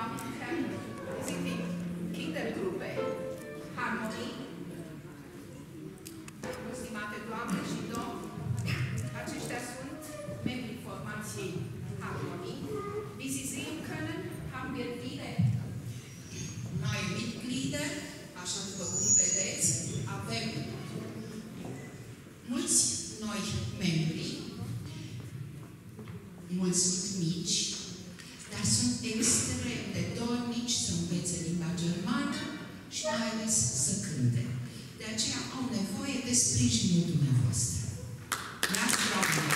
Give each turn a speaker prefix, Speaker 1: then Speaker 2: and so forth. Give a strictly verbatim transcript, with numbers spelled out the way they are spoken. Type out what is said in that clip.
Speaker 1: Damen und Herren, wir sind die Kindergruppe Harmonie. Stimate doamne și domni, aceștia sunt membrii formației Harmonie. Wie Sie sehen können, haben wir viele neue Mitglieder, așa după cum vedeți, avem mulți noi membri, mulți sunt mici, dar sunt extrem de dornici să învețe limba germană și mai ales să cânte. De aceea au nevoie de sprijinul dumneavoastră. Dați bravo!